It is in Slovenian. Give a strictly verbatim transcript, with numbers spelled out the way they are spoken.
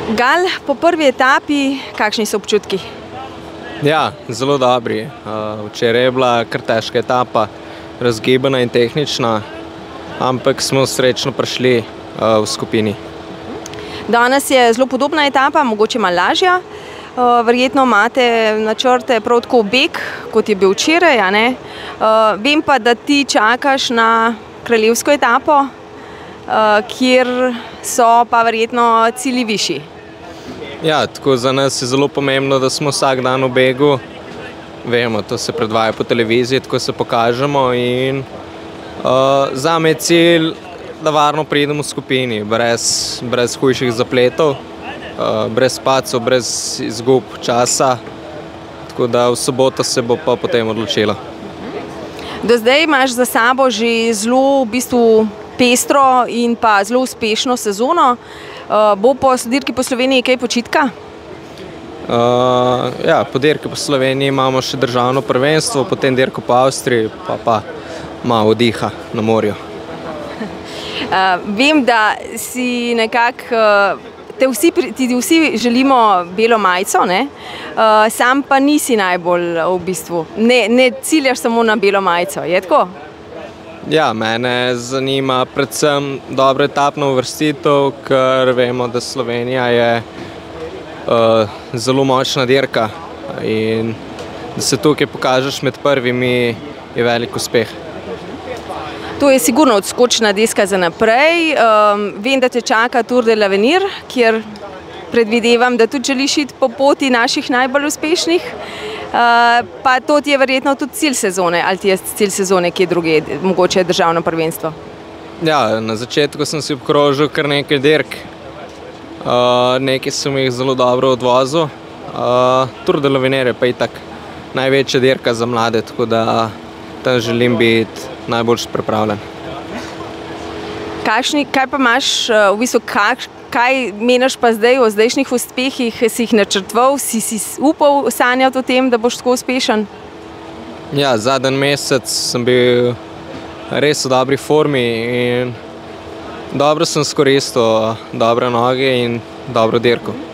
Gal, po prvi etapi, kakšni so občutki? Ja, zelo dobri. Včeraj je bila kar težka etapa, razgibana in tehnična, ampak smo srečno prišli v skupini. Danes je zelo podobna etapa, mogoče malo lažja. Verjetno imate načrte prav tako beg, kot je bil včeraj, a ne? Vem pa, da ti čakaš na kraljevsko etapo, kjer so pa verjetno cilji višji. Ja, tako za nas je zelo pomembno, da smo vsak dan v begu. Vemo, to se predvaja po televiziji, tako se pokažemo in zame je cilj, da varno pridemo v skupini, brez, brez hujših zapletov, brez padcev, brez izgub časa, tako da v soboto se bo pa potem odločilo. Do zdaj imaš za sabo že zelo v bistvu pestro in pa zelo uspešno sezono. Bo po dirki po Sloveniji kaj počitka? Uh, ja, po dirki po Sloveniji imamo še državno prvenstvo, potem dirko po Avstriji, pa pa malo oddiha na morju. Uh, vem, da si nekako, uh, te vsi, ti vsi želimo belo majico, ne? Uh, sam pa nisi najbolj v bistvu, ne, ne ciljaš samo na belo majico, je tako? Ja, mene zanima predvsem dobro etapno uvrstitev, ker vemo, da Slovenija je uh, zelo močna dirka in da se tukaj pokažeš med prvimi je velik uspeh. To je sigurno odskočna deska za naprej. Um, vem, da te čaka Tour de l'Avenir, kjer predvidevam, da tudi želiš iti po poti naših najbolj uspešnih. Uh, pa to ti je verjetno tudi cilj sezone, ali ti je cilj sezone kje druge, mogoče državno prvenstvo? Ja, na začetku sem si obkrožil kar nekaj dirk. Uh, nekaj sem jih zelo dobro odvozil. Uh, Tour de l'Avenir je pa itak največja dirka za mlade, tako da tam želim biti najboljši pripravljen. Kakšni, kaj pa imaš, v bistvu, kak, kaj meniš pa zdaj o zdajšnjih uspehih, si jih načrtoval, si si upal sanjati o tem, da boš tako uspešen? Ja, zadnji mesec sem bil res v dobri formi in dobro sem izkoristil dobre noge in dobro dirko.